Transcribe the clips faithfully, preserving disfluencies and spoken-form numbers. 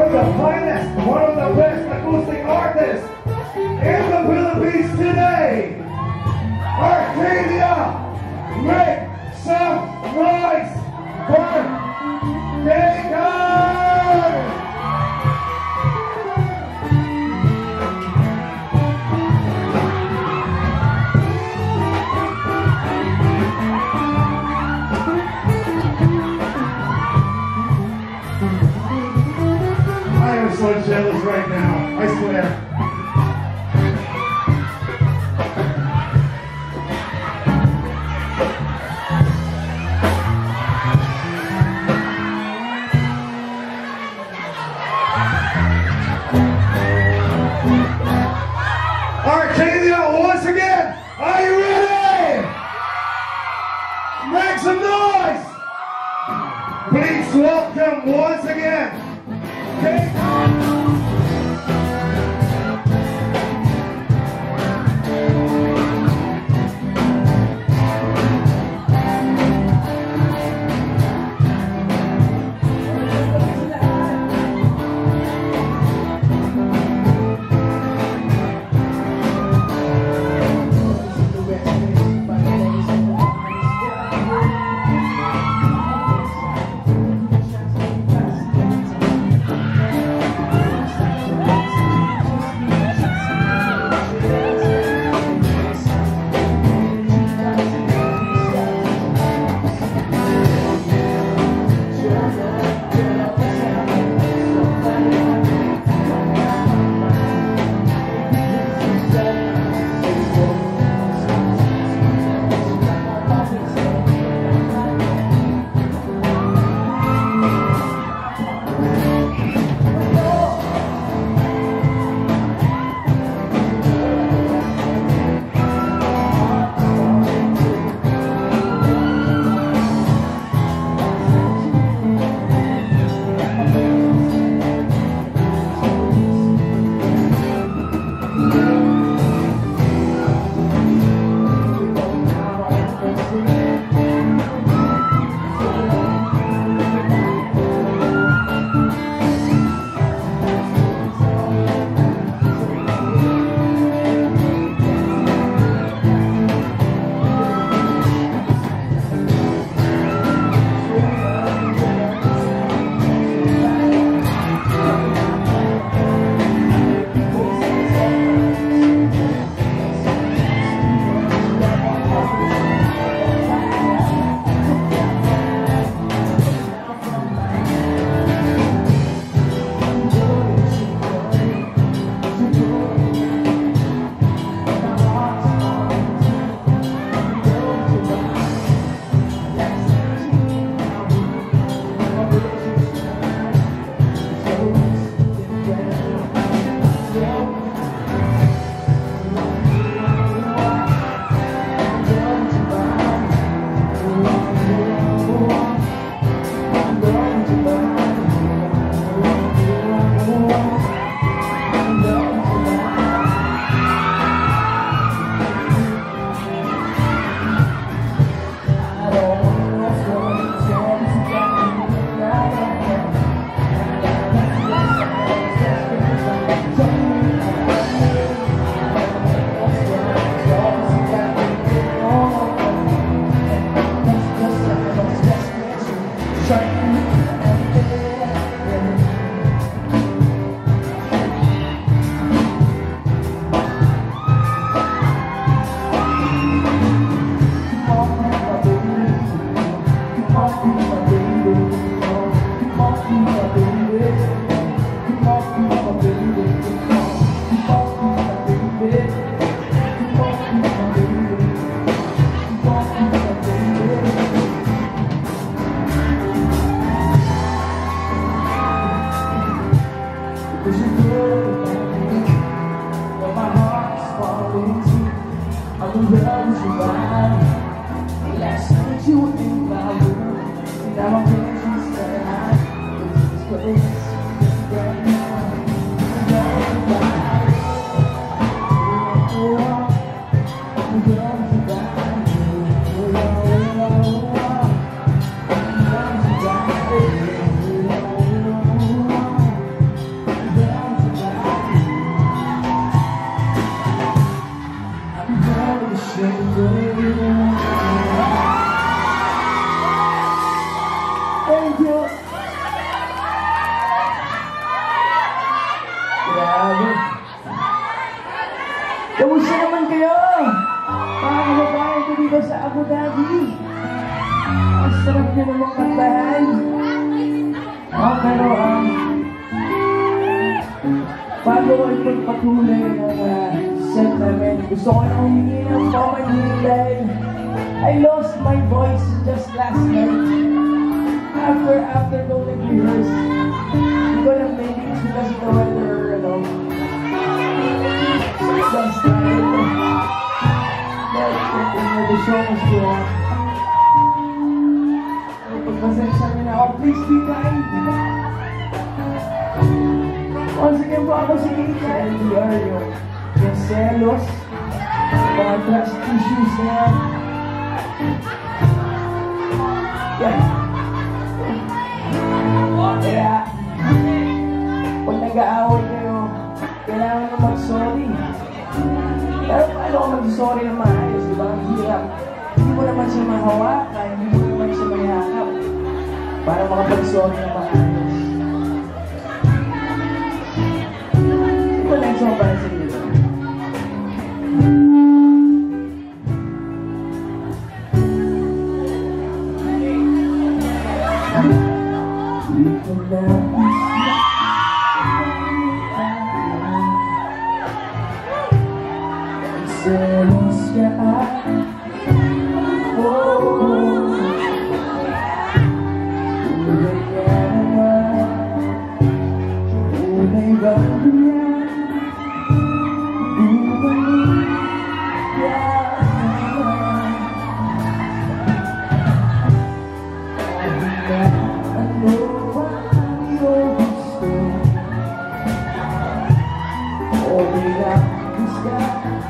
of the finest, one of the best acoustic artists in the Philippines today. Arcadia, make some noise for Dagan! I am so jealous right now, I swear. Arcadia, once again, are you ready? Make some noise! Please welcome once again. Kamusta naman kayo? Mga kababayan ko dito sa Abu Dhabi. Ang sarap nyo namang kantahan. Oh, pero um, bago ko ipagpatuloy ng uh, sentiment, gusto ko na humingi ng pamanin dahil I lost my voice just last night. After, after go nag-rehearse, hindi ko lang, maybe it's because of the weather, you know. Just like, but the show must go on. Pagpasensya niyo na ako, please be kind. Once again po ako si Kika, and we are yung, yung selos, mga trust issues na yan. Yeah. Kaya, pag nag-aaway kayo, kailangan nyo mag-sorry. Pero paano ko mag-sorry na maayos, diba? Ang hirap. Hindi mo naman siya mahawakan, hindi mo naman siya mayakap para makapag-sorry na maayos. Ito na yung song para sa inyo. Dito lang selos ka oh, tunay ka naman, tunay bang ganyan, bumalik ka naman. Kahit na ano ba ang iyong gusto, o bilangis ka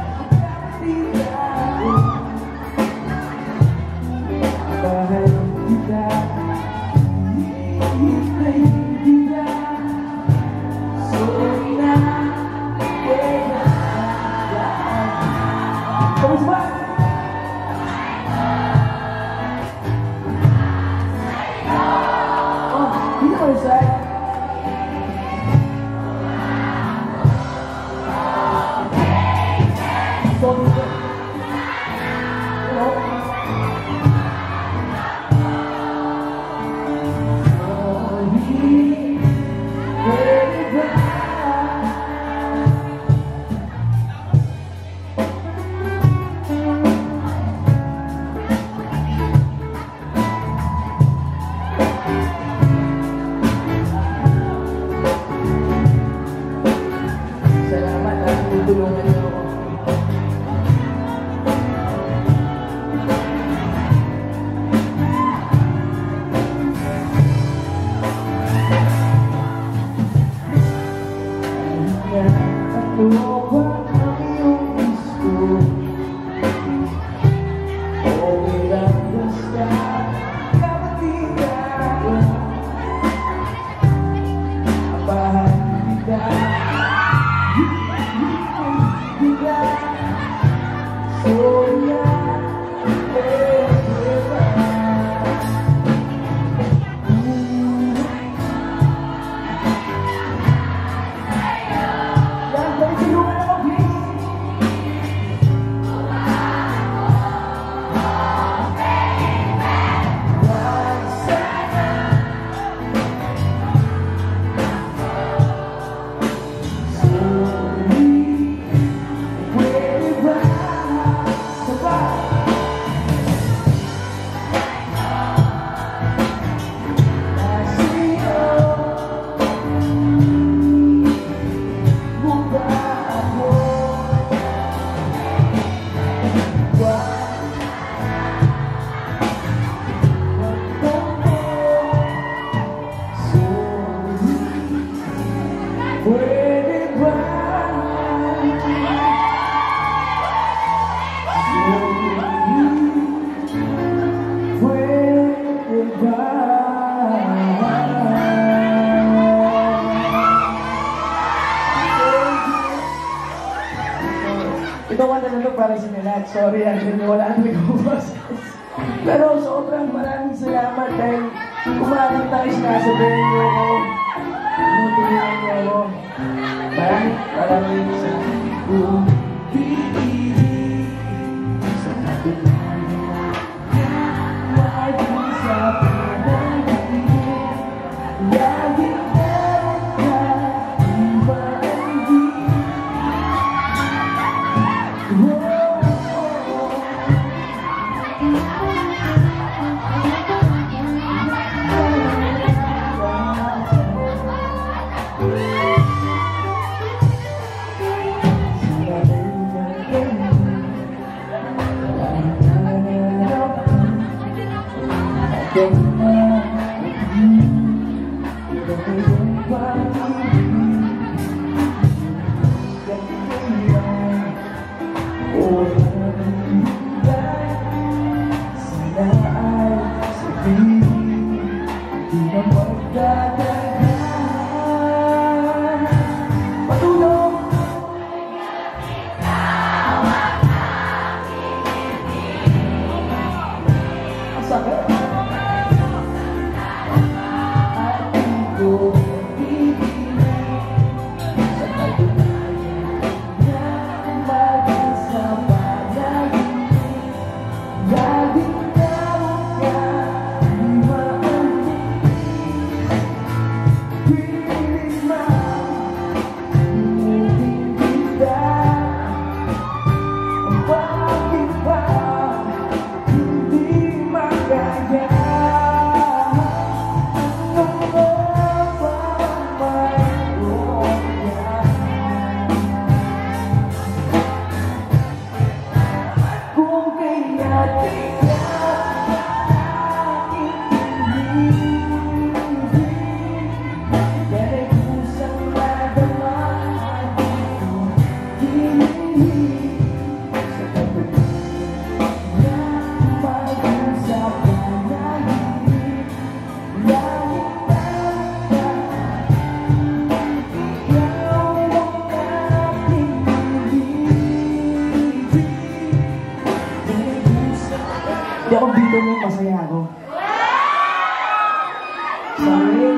bahal kita, hintay kita, sorry na, kaya kamusta ba? Oh, hindi ko isa. Sorry na. Salamat at tutulungan niyo ako. Ano ba ang iyong gusto? O bilang basta kapatiran, abahan kita, kita, soya, pera. Ito kanta na ito para sa nila. Sorry, actually, wala ang nag-ubas. Pero sobrang maraming salamat dahil kumain tayo sinasabihin niyo ako. Tinutulungan niyo ako. Maraming maraming salamat. Hindi ako dito mo, masaya ako. Sorry.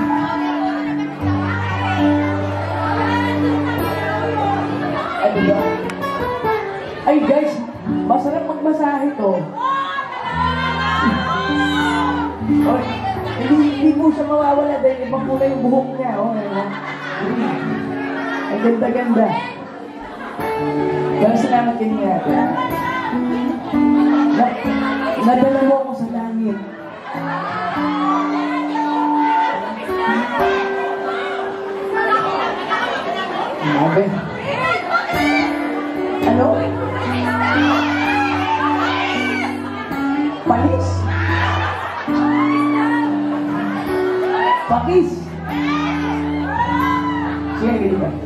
Ano ba? Ay guys, masarap magmasahe to. Oh, hindi, hindi po siya mawawala dahil ibang kulay yung buhok niya. Oh, ang ganda-ganda. Pero salamat din niya. Na, nadala mo ako sa langit. Sabi. Ano? Panis? Pakis? Sige, gini ka.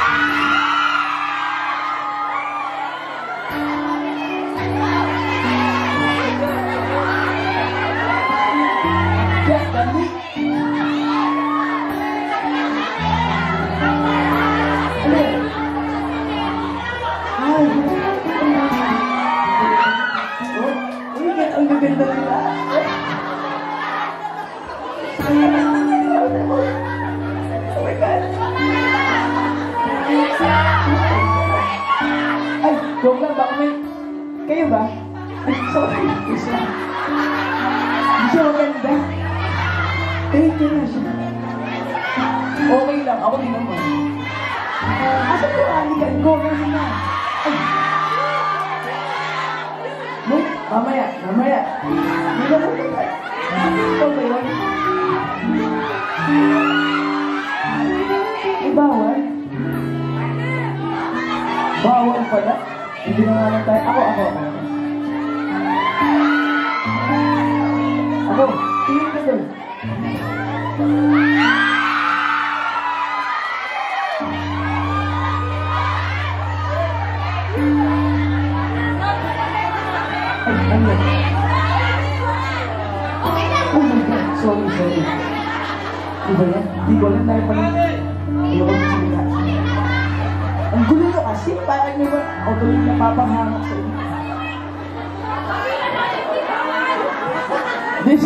Ang gaganda nila. Oh my God. Ay, joke lang ba? May... Kayo ba? Ay, sorry. Isa. Hindi siya maganda. Thank you na siya. Okay lang. Ako din naman. Asa ko alikan ko? Ganun na. Ay. Mamaya, mamaya. Hindi na mo ito. Ito ba yun? Ay, bawal? Bawal pala? Hindi na nga lang tayo. Ako, ako. Ako, tingin ka doon. Ano? Oh my God, sorry, sorry. Diba yan? Di ko lang tayo pala. Ayaw ko sige. Ang gulo nyo kasi, parang may ba auto yung napapahangak sa inyo. This...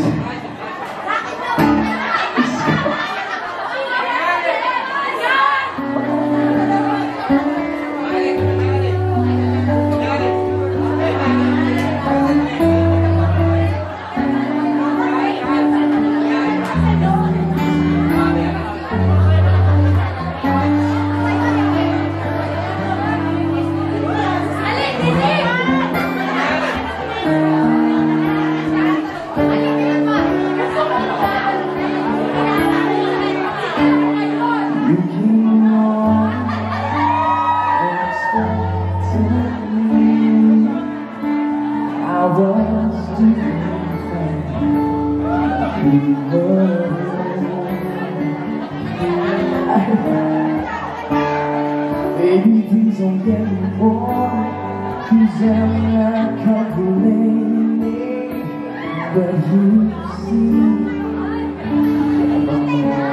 Baby, please don't get me wrong, 'cause I'm not complaining, but you see, I'm a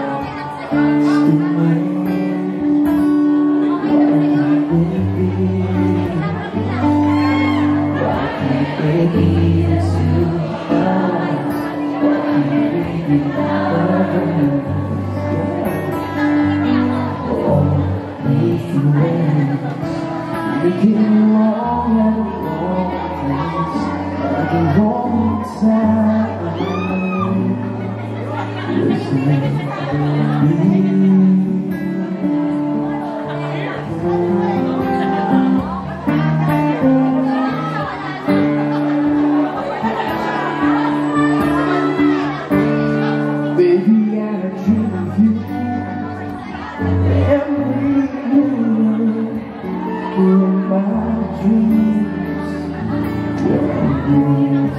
Making wrong at the wrong place at the wrong time. Listen to me. Baby, I dream of you every morning. In my dreams, your dreams,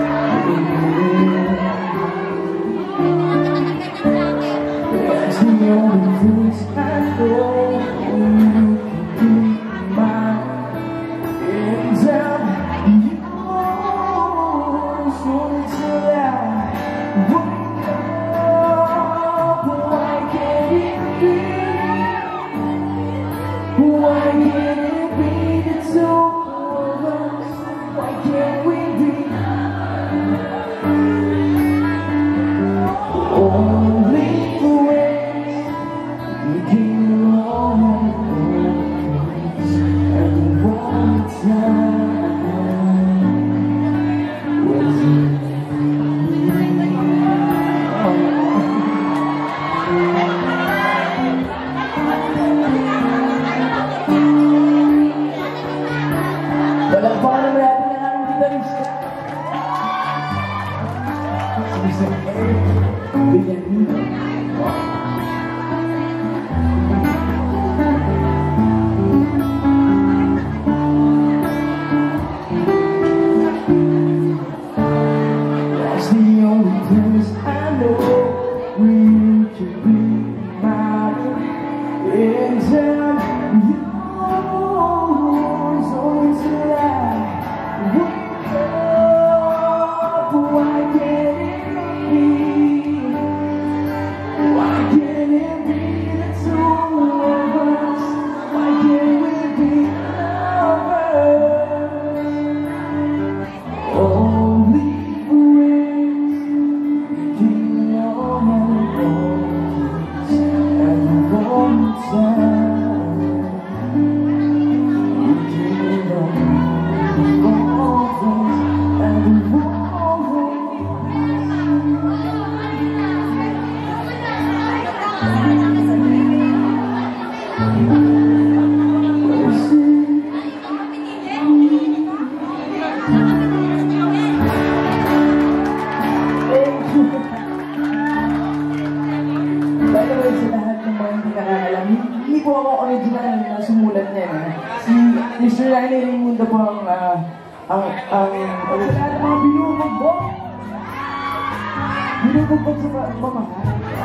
that's the only place I know you can be mine. And I'm yours until I wake up. Why can't it be? Why can't it be the two of us? Why can't we be only friends? We came along at the wrong time. Was it walang parang natin na ang gitarista. Si Eric Villanino. That's the only place I know where you can be mine. And I'm yours until I wake up. Why can't it be? Why can't it be the two of us? Why can't we be lovers? Only friends. We came along at the wrong time. We came along at the wrong place at the wrong By the way, sa lahat ng mga hindi nakakalam, hindi po ako original na sumulat niya. Eh. Si Mister Rani Raimundo po ang, uh, ang, ang, sa lahat ng mga binubugbog. Binubugbog sa pamahal.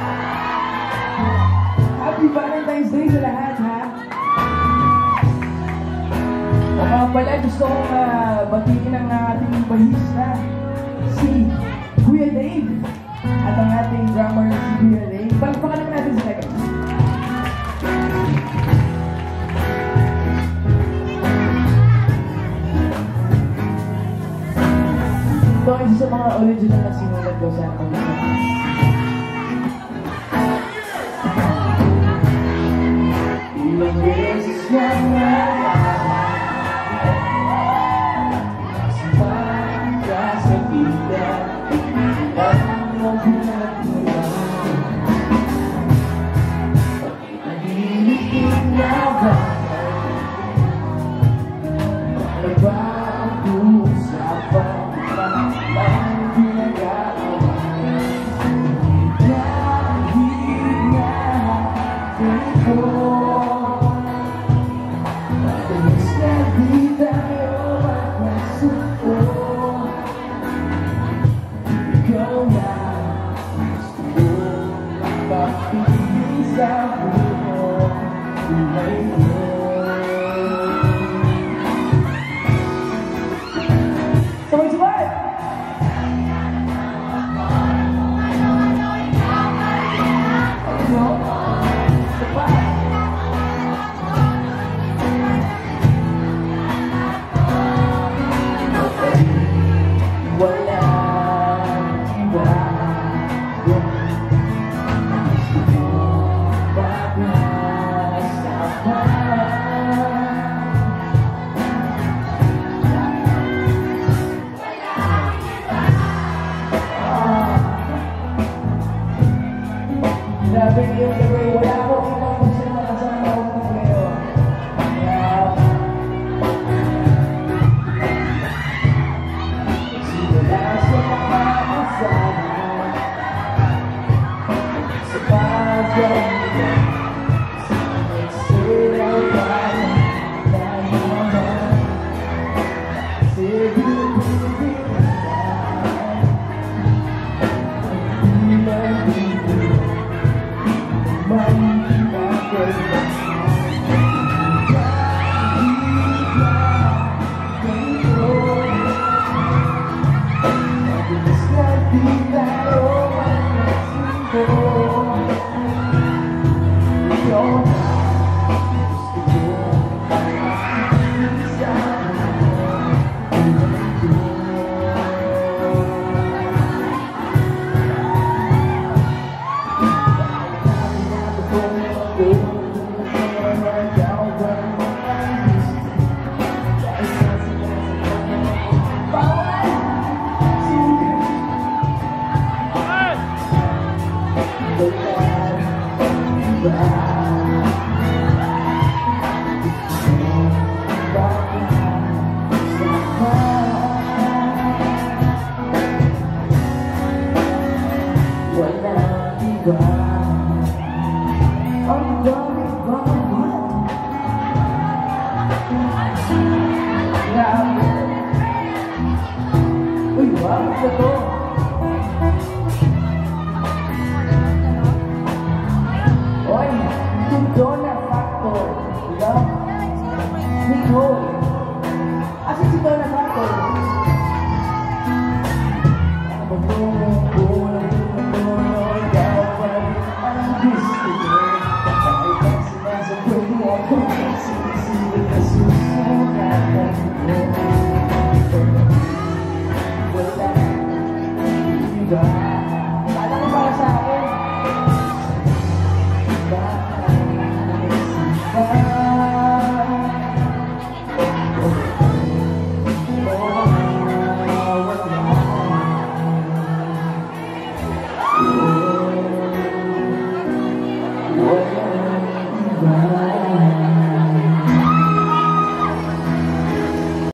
Happy Valentine's Day sa lahat, ha? O mga pala, gusto kong uh, batiin ang ating bahista, si Kuya Dave. At ang ating drummer si Kuya Dave. Palpakan naman natin sila, guys. Ito ang isa sa mga original na sinulat ko sa pag-isa. Ilang beses na nga sa pagkasabitan at ang pinagmula nagiligid na ba nagpag-usapan ang pinag-aawa kahit na ito madalas na di tayo magkasuko. Ikaw na gusto ko makapigil sa buhay. Uy, wow, ito to. Oy, Dona Factor. Diba? Nicole. Asan si Dona Factor? Ano ba mo? Kulang yung mundo. Ikaw pa rin ang gusto ko. Kahit ang sinasabi mo ako, sinisilip na susunatan mo. Wala, diba? Kala ko para sa akin. Bye.